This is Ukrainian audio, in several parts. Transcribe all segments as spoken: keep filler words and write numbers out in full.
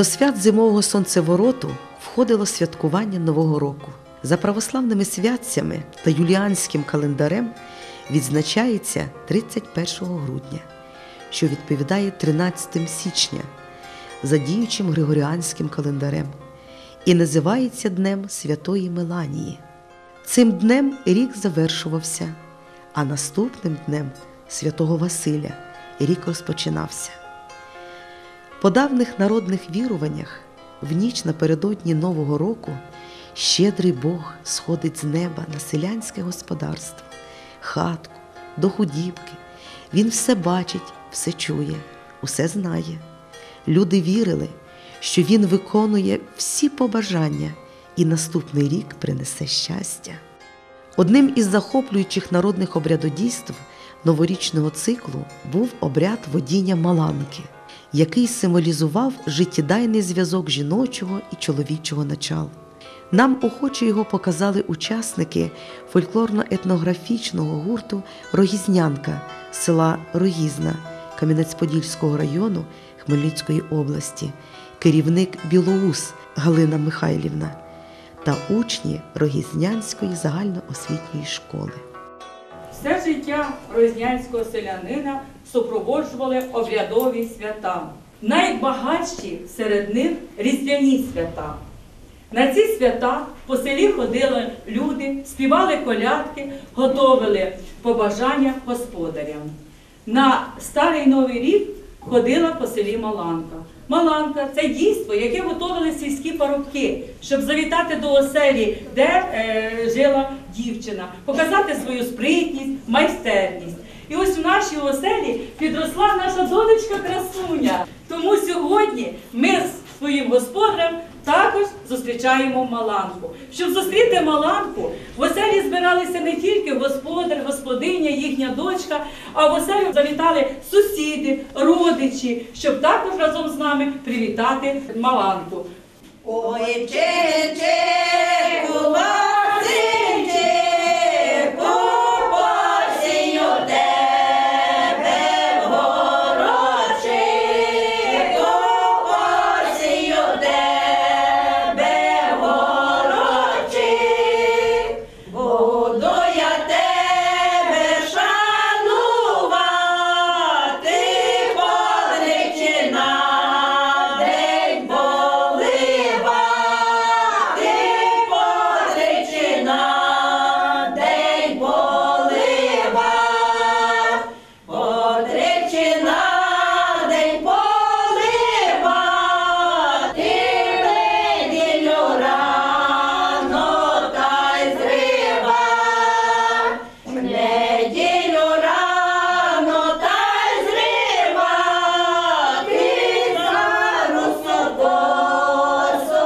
До свят зимового сонцевороту входило святкування Нового року. За православними святцями та юліанським календарем відзначається тридцять першого грудня, що відповідає тринадцятого січня, за діючим григоріанським календарем, і називається Днем Святої Меланії. Цим днем рік завершувався, а наступним днем Святого Василя рік розпочинався. По давних народних віруваннях в ніч напередодні Нового року щедрий Бог сходить з неба на селянське господарство, хатку, до худібки. Він все бачить, все чує, усе знає. Люди вірили, що він виконує всі побажання і наступний рік принесе щастя. Одним із захоплюючих народних обрядодійств новорічного циклу був обряд водіння маланки, який символізував життєдайний зв'язок жіночого і чоловічого начал. Нам охоче його показали учасники фольклорно-етнографічного гурту «Рогізнянка» з села Рогізна Кам'янець-Подільського району Хмельницької області, керівник Білоус Галина Михайлівна та учні Рогізнянської загальноосвітньої школи. Все життя рогізнянського селянина супроводжували обрядові свята. Найбагатші серед них різдвяні свята. На ці свята по селі ходили люди, співали колядки, готовили побажання господарям. На Старий Новий рік ходила по селі маланка. Маланка – це дійство, яке готували сільські парубки, щоб завітати до оселі, де е, жила дівчина, показати свою спритність, майстерність. І ось в нашій оселі підросла наша донечка Красуня. Тому сьогодні ми з своїм господарем також зустрічаємо маланку. Щоб зустріти маланку, в оселі збиралися не тільки господар, господиня, їхня дочка, а в оселю завітали сусіди, родичі, щоб також разом з нами привітати маланку. Ой, чинчику, Васильчику, посію тебе в горочику, посію тебе в горочик. Буду я тебе шанувати, подричі на день поливати, подричі на день поливати, подричі на день поливати, неділю рано та й зривати, неділю рано та й зривати, за русокосу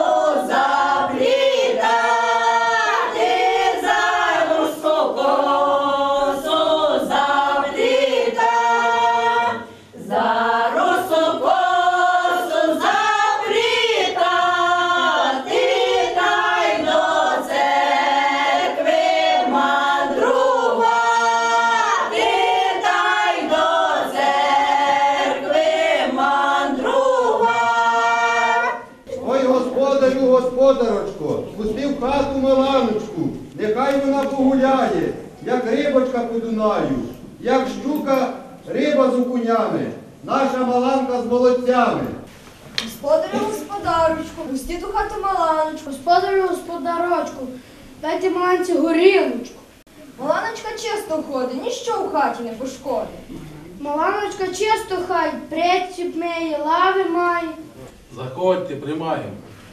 заплітати, за русокосу заплітати, за русокосу заплітати, та й до церкви мандрувати, та й до церкви мандрувати. Ой, господарю, господарочко, пусти в хату Миланочку, нехай вона погуляє, як рибочка по Дунаю, як щука риба з окунями, наша Маланка з молодцями. Господарю, господарочку, пустіть у хату Маланочку. Господарю, господарочку, дайте Маланці горілочку. Маланочка чисто ходить, ніщо в хаті не пошкодить. Маланочка чисто хай, преціп миє, лави має. Заходьте, приймаємо.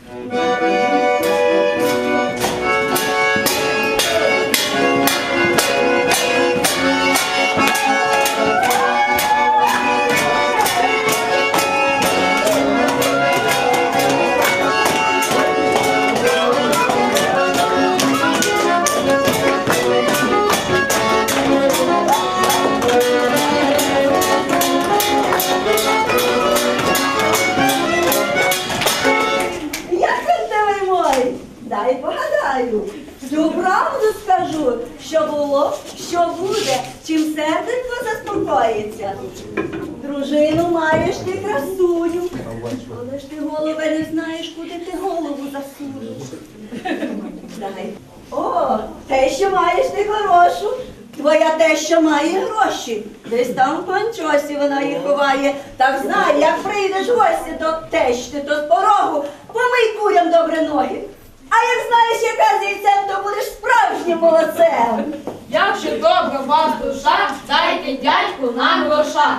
Як він тебе мой? Дай погадаю. Всю правду скажу, що було, що буде, чим серденько заспокоїться. Дружину маєш ти красуню, батько. Але ж ти голови не знаєш, куди ти голову засунеш. Дай. О, те, що маєш ти хорошу. Твоя теща має гроші. Десь там в панчосі вона їх ховає. Так знай, як прийдеш в гості до тещі, то з порогу помий курям добре ноги. А як знаєш, яка з яйцем, то будеш справжнім молодцем. Якщо добра у вас душа, дайте дядьку на гроша.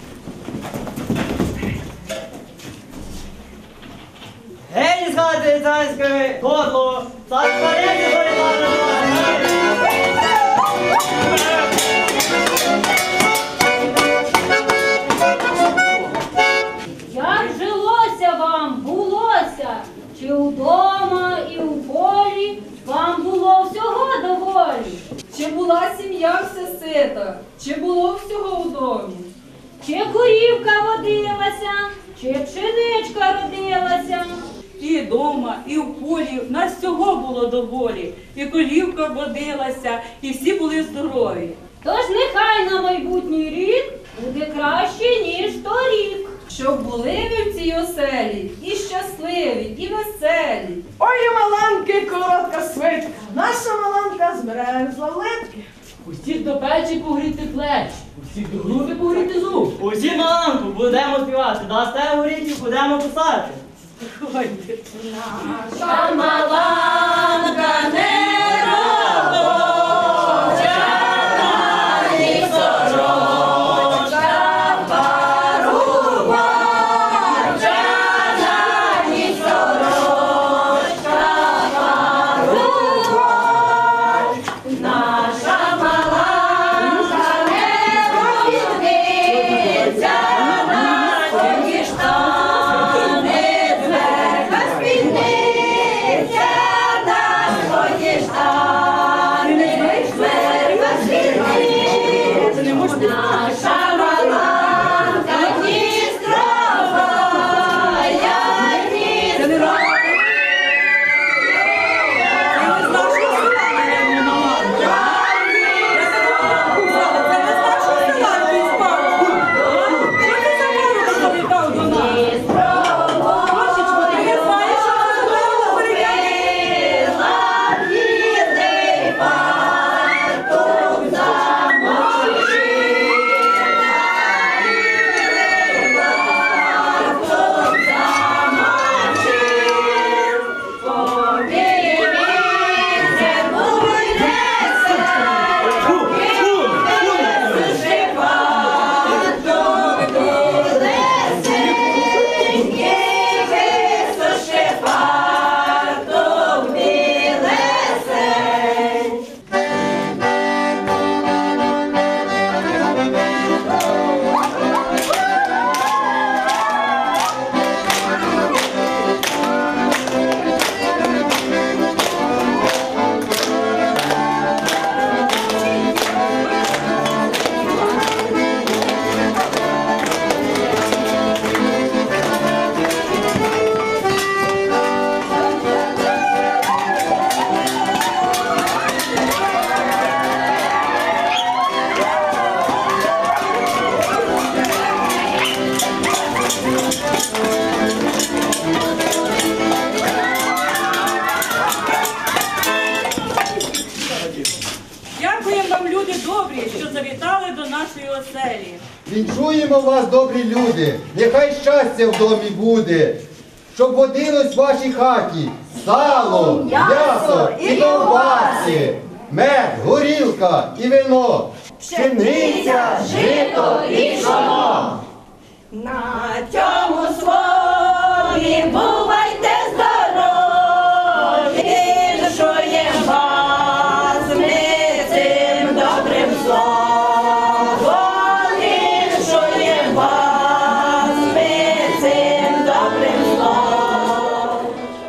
Гей, згадує царської горло, царська речі Як жилося вам, булося, чи удома і у полі вам було всього доволі? Чи була сім'я все сита, чи було всього у домі? Чи курівка водилася, чи пшеничка родилася? І дома, і в полі в нас всього було доволі. І корівка водилася, і всі були здорові. Тож нехай на майбутній рік буде краще, ніж торік. Щоб були ви в цій оселі, і щасливі, і веселі. Ой, Маланки, коротка свитка, наша Маланка змерзла в литки. Усіх до печі погріти плеч, усіх до груди погріти зуб. Усі Маланку будемо співати, дасте горіти, будемо писати. Наша Маланка не Дякуємо вам, люди добрі, що завітали до нашої оселі. Вінчуємо вас, добрі люди, нехай щастя в домі буде, щоб водилось в вашій хаті сало, м'ясо і ковбаси, мед, горілка і вино, пшениця, жито і пшоно. На цьому слові бувайте здорові, віншуєм вас ми цим добрим словом, віншуєм вас ми цим добрим словом.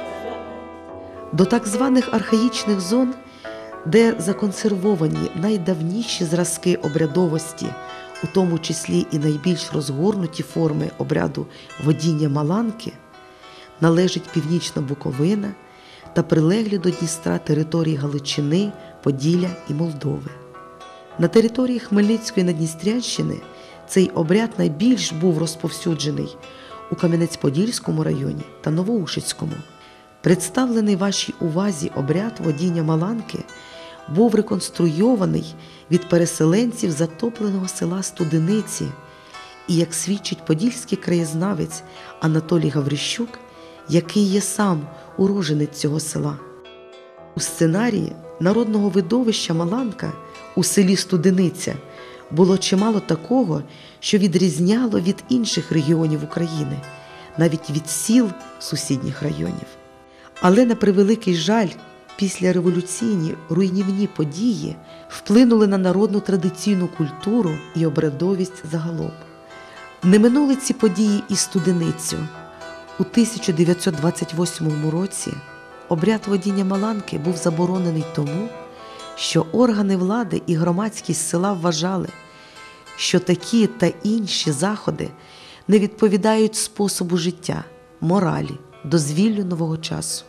До так званих архаїчних зон, де законсервовані найдавніші зразки обрядовості, у тому числі і найбільш розгорнуті форми обряду водіння Маланки, належить Північна Буковина та прилеглі до Дністра території Галичини, Поділля і Молдови. На території Хмельницької Надністрянщини цей обряд найбільш був розповсюджений у Кам'янець-Подільському районі та Новоушицькому. Представлений вашій увазі обряд водіння Маланки був реконструйований від переселенців затопленого села Студениці, і, як свідчить подільський краєзнавець Анатолій Гаврищук, який є сам уроженець цього села. У сценарії народного видовища Маланка у селі Студениця було чимало такого, що відрізняло від інших регіонів України, навіть від сіл сусідніх районів. Але, на превеликий жаль, післяреволюційні руйнівні події вплинули на народну традиційну культуру і обрядовість загалом. Не минули ці події і Студеницю. У тисяча дев'ятсот двадцять восьмому році обряд водіння Маланки був заборонений тому, що органи влади і громадськість села вважали, що такі та інші заходи не відповідають способу життя, моралі, дозвіллю нового часу.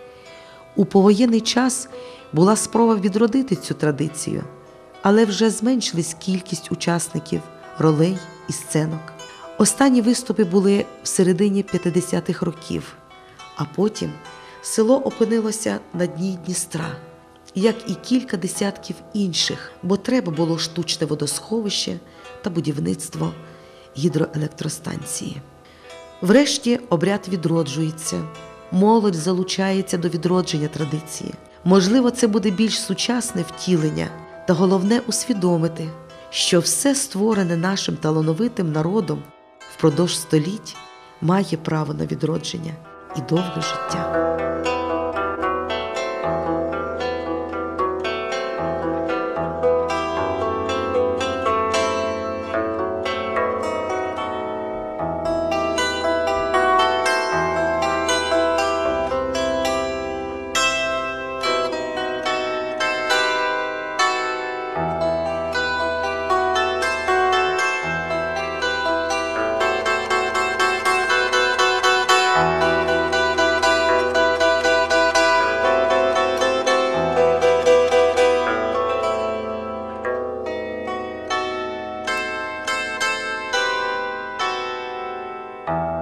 У повоєнний час була спроба відродити цю традицію, але вже зменшилась кількість учасників, ролей і сценок. Останні виступи були в середині п'ятдесятих років, а потім село опинилося на дні Дністра, як і кілька десятків інших, бо треба було штучне водосховище та будівництво гідроелектростанції. Врешті обряд відроджується, молодь залучається до відродження традиції. Можливо, це буде більш сучасне втілення, та головне усвідомити, що все створене нашим талановитим народом впродовж століть має право на відродження і довге життя. Thank you.